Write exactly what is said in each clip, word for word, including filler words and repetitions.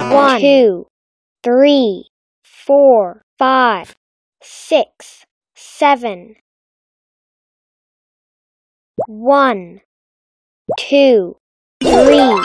One, two, three, four, five, six, seven. One, two, three.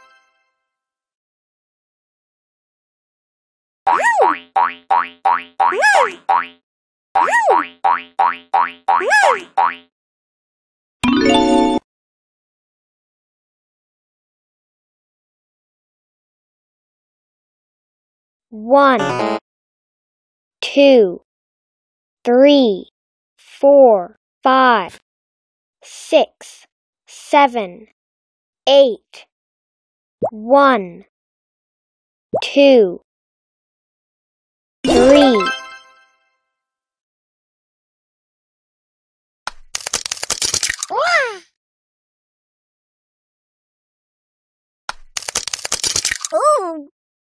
One, two, three, four, five, six, seven, eight. One, two, three. Ooh.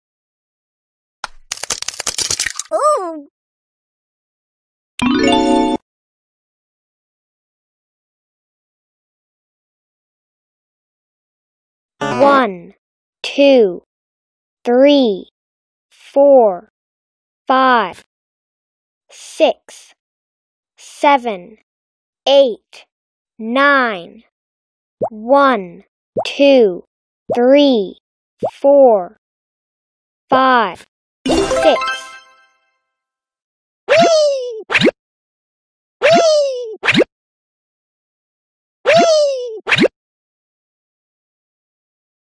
Ooh. One, two, three, four, five, six, seven, eight, nine. One, two, three, four, five, six.